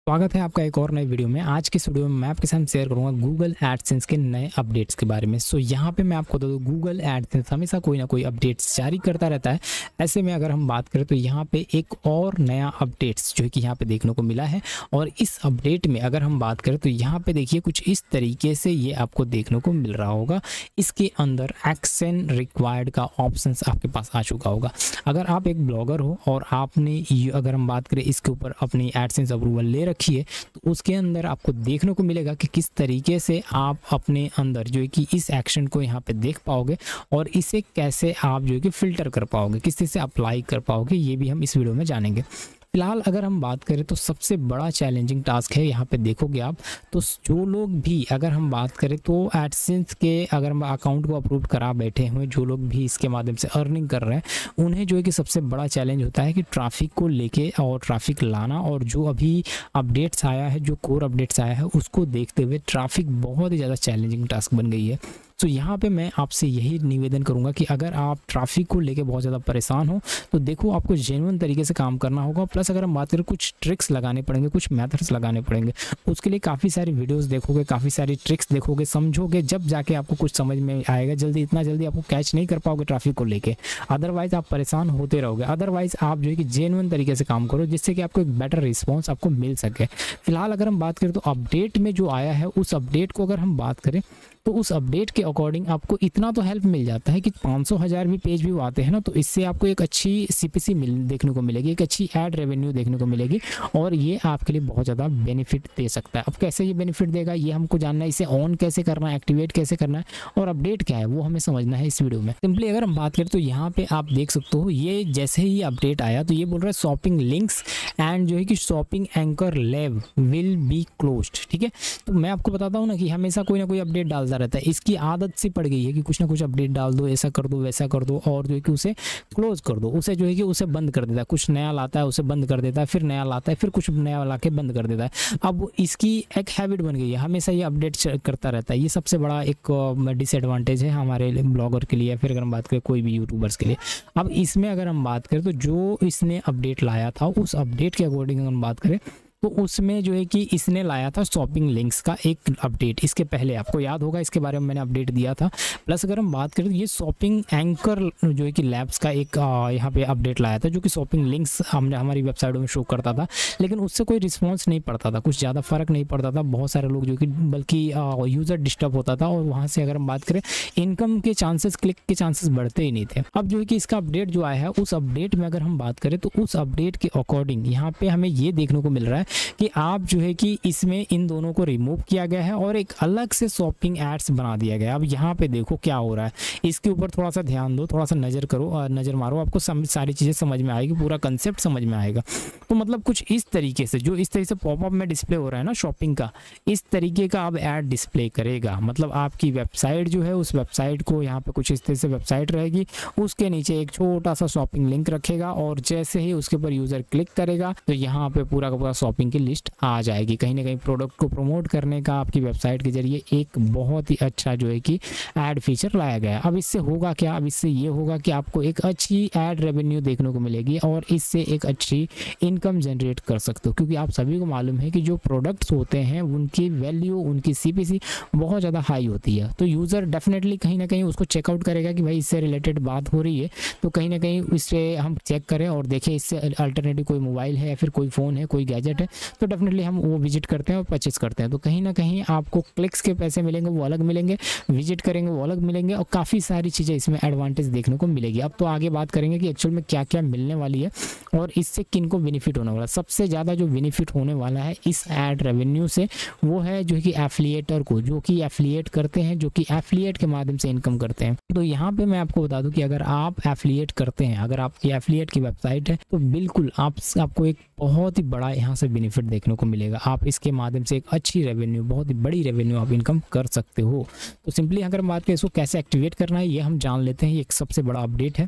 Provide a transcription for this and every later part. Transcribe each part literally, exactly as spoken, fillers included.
स्वागत है आपका एक और नए वीडियो में। आज की इस वीडियो में मैं आपके साथ शेयर करूंगा गूगल एडसेंस के नए अपडेट्स के बारे में। सो यहाँ पे मैं आपको बता दूं, गूगल एडसेंस हमेशा कोई ना कोई अपडेट्स जारी करता रहता है। ऐसे में अगर हम बात करें तो यहाँ पे एक और नया अपडेट्स जो है कि यहाँ पे देखने को मिला है। और इस अपडेट में अगर हम बात करें तो यहाँ पे देखिए कुछ इस तरीके से ये आपको देखने को मिल रहा होगा। इसके अंदर एक्शन रिक्वायर्ड का ऑप्शन आपके पास आ चुका होगा। अगर आप एक ब्लॉगर हो और आपने अगर हम बात करें इसके ऊपर अपनी एडसेंस अप्रूवल ले रखिए तो उसके अंदर आपको देखने को मिलेगा कि किस तरीके से आप अपने अंदर जो है कि इस एक्शन को यहाँ पे देख पाओगे और इसे कैसे आप जो है कि फिल्टर कर पाओगे, किस तरह से अप्लाई कर पाओगे, ये भी हम इस वीडियो में जानेंगे। फिलहाल अगर हम बात करें तो सबसे बड़ा चैलेंजिंग टास्क है, यहाँ पे देखोगे आप तो जो लोग भी अगर हम बात करें तो एडसेंस के अगर हम अकाउंट को अप्रूव करा बैठे हुए जो लोग भी इसके माध्यम से अर्निंग कर रहे हैं उन्हें जो है कि सबसे बड़ा चैलेंज होता है कि ट्रैफिक को लेके और ट्रैफिक लाना, और जो अभी अपडेट्स आया है, जो कोर अपडेट्स आया है उसको देखते हुए ट्रैफिक बहुत ही ज़्यादा चैलेंजिंग टास्क बन गई है। तो यहाँ पे मैं आपसे यही निवेदन करूँगा कि अगर आप ट्रैफिक को लेके बहुत ज़्यादा परेशान हो तो देखो आपको जेन्युइन तरीके से काम करना होगा। प्लस अगर हम बात करें कुछ ट्रिक्स लगाने पड़ेंगे, कुछ मेथड्स लगाने पड़ेंगे, उसके लिए काफ़ी सारी वीडियोस देखोगे, काफ़ी सारी ट्रिक्स देखोगे, समझोगे, जब जाके आपको कुछ समझ में आएगा। जल्दी इतना जल्दी आपको कैच नहीं कर पाओगे ट्रैफिक को लेके, अदरवाइज़ आप परेशान होते रहोगे। अदरवाइज़ आप जो है कि जेन्युइन तरीके से काम करो जिससे कि आपको एक बेटर रिस्पॉन्स आपको मिल सके। फिलहाल अगर हम बात करें तो अपडेट में जो आया है उस अपडेट को अगर हम बात करें तो उस अपडेट के अकॉर्डिंग आपको इतना तो हेल्प मिल जाता है कि पाँच सौ हज़ार भी पेज व्यू आते हैं ना, तो इससे आपको एक अच्छी सीपीसी मिल देखने को मिलेगी, एक अच्छी ऐड रेवेन्यू देखने को मिलेगी और ये आपके लिए बहुत ज़्यादा बेनिफिट दे सकता है। अब कैसे ये बेनिफिट देगा ये हमको जानना है, इसे ऑन कैसे करना है, एक्टिवेट कैसे करना है और अपडेट क्या है वो हमें समझना है इस वीडियो में। सिंपली अगर हम बात करें तो यहाँ पे आप देख सकते हो, ये जैसे ही अपडेट आया तो ये बोल रहा है शॉपिंग लिंक्स एंड जो है कि shopping anchor lab will be closed. ठीक है, तो मैं आपको बताता हूँ ना कि हमेशा कोई ना कोई अपडेट डालता रहता है। इसकी आदत सी पड़ गई है कि कुछ ना कुछ अपडेट डाल दो, ऐसा कर दो, वैसा कर दो और जो है कि उसे क्लोज कर दो, उसे जो है कि उसे बंद कर देता है। कुछ नया लाता है उसे बंद कर देता है, फिर नया लाता है, फिर कुछ नया ला के बंद कर देता है। अब इसकी एक हैबिट बन गई है, हमेशा ये अपडेट करता रहता है। ये सबसे बड़ा एक डिसएडवांटेज है हमारे ब्लॉगर के लिए, फिर अगर हम बात करें कोई भी यूट्यूबर्स के लिए। अब इसमें अगर हम बात करें तो जो इसने अपडेट लाया था उस अपडेट के अकॉर्डिंग अगर हम बात करें तो उसमें जो है कि इसने लाया था शॉपिंग लिंक्स का एक अपडेट। इसके पहले आपको याद होगा इसके बारे में मैंने अपडेट दिया था। प्लस अगर हम बात करें तो ये शॉपिंग एंकर जो है कि लैब्स का एक यहाँ पे अपडेट लाया था जो कि शॉपिंग लिंक्स हमने हमारी वेबसाइटों में शो करता था, लेकिन उससे कोई रिस्पॉन्स नहीं पड़ता था, कुछ ज़्यादा फर्क नहीं पड़ता था। बहुत सारे लोग जो कि बल्कि यूज़र डिस्टर्ब होता था और वहाँ से अगर हम बात करें इनकम के चांसेस, क्लिक के चांसेस बढ़ते ही नहीं थे। अब जो है कि इसका अपडेट जो आया है उस अपडेट में अगर हम बात करें तो उस अपडेट के अकॉर्डिंग यहाँ पे हमें ये देखने को मिल रहा है कि आप जो है कि इसमें इन दोनों को रिमूव किया गया है और एक अलग से शॉपिंग एड्स बना दिया गया है। अब यहाँ पे देखो क्या हो रहा है, इसके ऊपर थोड़ा सा ध्यान दो, थोड़ा सा नज़र करो और नज़र मारो, आपको सारी चीज़ें समझ में आएगी, पूरा कंसेप्ट समझ में आएगा। तो मतलब कुछ इस तरीके से जो इस तरीके से पॉपअप में डिस्प्ले हो रहा है ना शॉपिंग का, इस तरीके का अब ऐड डिस्प्ले करेगा। मतलब आपकी वेबसाइट जो है उस वेबसाइट को यहाँ पे कुछ इस तरह से वेबसाइट रहेगी, उसके नीचे एक छोटा सा शॉपिंग लिंक रखेगा और जैसे ही उसके ऊपर यूज़र क्लिक करेगा तो यहाँ पे पूरा का पूरा शॉपिंग की लिस्ट आ जाएगी। कहीं ना कहीं प्रोडक्ट को प्रमोट करने का आपकी वेबसाइट के जरिए एक बहुत ही अच्छा जो है कि ऐड फीचर लाया गया है। अब इससे होगा क्या, अब इससे ये होगा कि आपको एक अच्छी ऐड रेवेन्यू देखने को मिलेगी और इससे एक अच्छी इनकम जनरेट कर सकते हो, क्योंकि आप सभी को मालूम है कि जो प्रोडक्ट्स होते हैं उनकी वैल्यू, उनकी सीपीसी बहुत ज़्यादा हाई होती है। तो यूज़र डेफिनेटली कहीं ना कहीं उसको चेकआउट करेगा कि भाई इससे रिलेटेड बात हो रही है, तो कहीं ना कहीं इससे हम चेक करें और देखें इससे अल्टरनेटिव कोई मोबाइल है या फिर कोई फ़ोन है, कोई गैजेट है, तो डेफिनेटली हम वो विजिट करते हैं और परचेस करते हैं। तो कहीं ना कहीं आपको क्लिक्स के पैसे मिलेंगे वो अलग मिलेंगे, विजिट करेंगे वो अलग मिलेंगे और काफ़ी सारी चीज़ें इसमें एडवांटेज देखने को मिलेगी। अब तो आगे बात करेंगे कि एक्चुअल में क्या क्या मिलने वाली है और इससे किन को बेनिफिट होने वाला है। सबसे ज़्यादा जो बेनिफिट होने वाला है इस ऐड रेवेन्यू से वो है जो कि एफिलिएटर को, जो कि एफिलिएट करते हैं, जो कि एफिलिएट के माध्यम से इनकम करते हैं। तो यहाँ पे मैं आपको बता दूं कि अगर आप एफिलिएट करते हैं, अगर आपकी एफिलिएट की वेबसाइट है तो बिल्कुल आप आपको एक बहुत ही बड़ा यहाँ से बेनिफिट देखने को मिलेगा। आप इसके माध्यम से एक अच्छी रेवेन्यू, बहुत ही बड़ी रेवेन्यू आप इनकम कर सकते हो। तो सिंपली अगर हम बात करें इसको कैसे एक्टिवेट करना है ये हम जान लेते हैं। ये एक सबसे बड़ा अपडेट है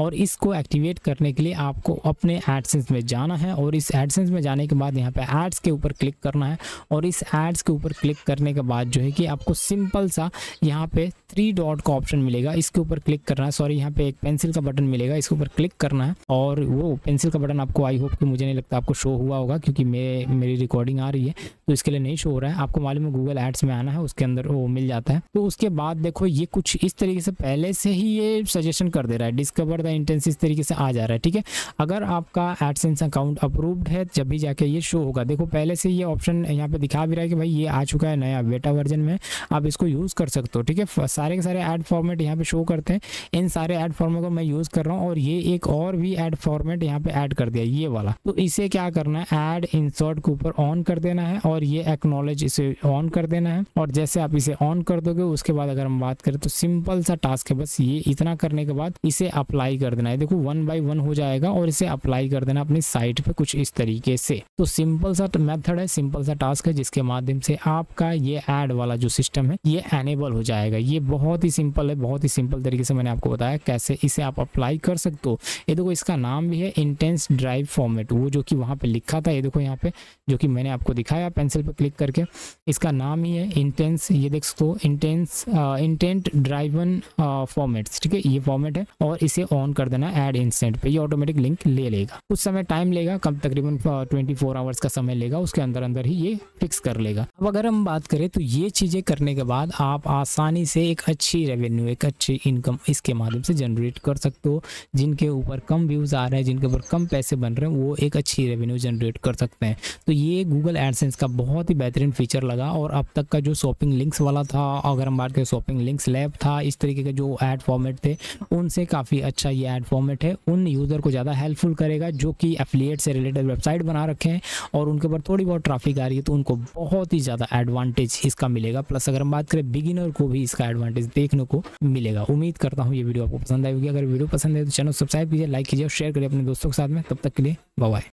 और इसको एक्टिवेट करने के लिए आपको अपने एडसेंस में जाना है और इस एडसेंस में जाने के बाद यहाँ पे एड्स के ऊपर क्लिक करना है और इस एड्स के ऊपर क्लिक करने के बाद जो है कि आपको सिंपल सा यहाँ पे थ्री डॉट का ऑप्शन मिलेगा, इसके ऊपर क्लिक करना है। सॉरी, यहाँ पे एक पेंसिल का बटन मिलेगा, इसके ऊपर क्लिक करना है और वो पेंसिल का बटन आपको, आई होप कि मुझे नहीं लगता आपको शो हुआ होगा क्योंकि मैं मेरी रिकॉर्डिंग आ रही है तो इसके लिए नहीं शो हो रहा है। आपको मालूम है गूगल एड्स में आना है, उसके अंदर वो मिल जाता है। तो उसके बाद देखो ये कुछ इस तरीके से पहले से ही ये सजेशन कर दे रहा है, डिस्कवर द इंटेंस इस तरीके से आ जा रहा है। ठीक है, अगर आपका एडसेंस अकाउंट अप्रूव्ड है जब भी जाके ये शो होगा। देखो पहले से ये ऑप्शन यहाँ पे दिखा भी रहा है कि भाई ये आ चुका है नया बेटा वर्जन में, आप इसको यूज़ कर सकते हो। ठीक है, सारे के सारे ऐड फॉर्मेट यहाँ पे शो करते हैं, इन सारे ऐड फॉर्मेट को मैं यूज़ कर रहा हूँ और ये एक और भी ऐड फॉर्मेट यहाँ पे ऐड कर दिया ये वाला। तो इसे क्या करना है, ऐड इंसर्ट के ऊपर ऑन कर देना है और ये एक्नॉलेज इसे ऑन कर देना है। और जैसे आप इसे ऑन कर दोगे उसके बाद अगर हम बात करें तो सिंपल सा टास्क है, बस ये इतना करने के बाद इसे अप्लाई कर देना है। देखो वन बाई वन हो जाएगा और इसे अप्लाई कर देना अपनी साइट पे कुछ इस तरीके से। तो सिंपल सा मेथड है, सिंपल सा टास्क है जिसके माध्यम से आपका ये ऐड वाला जो सिस्टम है ये एनेबल हो जाएगा। ये बहुत ही सिंपल है, बहुत ही सिंपल तरीके से मैंने आपको बताया कैसे इसे आप अप्लाई कर सकते हो। ये देखो इसका नाम भी है इंटेंस ड्राइव फॉर्मेट, वो जो कि वहाँ पे लिखा था, ये देखो यहाँ पे जो कि मैंने आपको दिखाया पेंसिल पे क्लिक करके, इसका नाम ही है इंटेंस, ये देख सकते हो इंटेंस इंटेंट ड्राइवन फॉर्मेट्स। ठीक है, ये फॉर्मेट है और इसे ऑन कर देना ऐड इंस्टेंट पे, ये ऑटोमेटिक लिंक ले लेगा। कुछ समय टाइम लेगा, कम तकरीबन ट्वेंटी फोर आवर्स का समय लेगा, उसके अंदर अंदर ही ये फिक्स कर लेगा। अब अगर हम बात करें तो ये चीज़ें करने के बाद आप आसानी से एक अच्छी रेवेन्यू, एक अच्छी इनकम इसके माध्यम से जनरेट कर सकते हो। जिनके ऊपर कम व्यूज़ आ रहे हैं, जिनके ऊपर कम पैसे बन रहे हैं, वो एक अच्छी रेवेन्यू जनरेट कर सकते हैं। तो ये गूगल एडसेंस का बहुत ही बेहतरीन फीचर लगा। और अब तक का जो शॉपिंग लिंक्स वाला था, अगर हम बात करें शॉपिंग लिंक्स लैब था, इस तरीके के जो ऐड फॉर्मेट थे उनसे काफ़ी अच्छा ये ऐड फॉर्मेट है। उन यूज़र को ज़्यादा हेल्पफुल करेगा जो कि एफिलिएट से रिलेटेड वेबसाइट बना रखे हैं और उनके ऊपर थोड़ी बहुत ट्रैफिक आ रही है, तो उनको बहुत ही ज़्यादा एडवांटेज इसका मिलेगा। प्लस अगर हम बात करें बिगिनर को भी इसका एडवांटेज देखने को मिलेगा। उम्मीद करता हूँ ये वीडियो आपको पसंद आएगी। अगर वीडियो पसंद है तो चैनल सब्सक्राइब कीजिए, लाइक कीजिए और शेयर करिए अपने दोस्तों के साथ में। तब तक के लिए बाय बाय।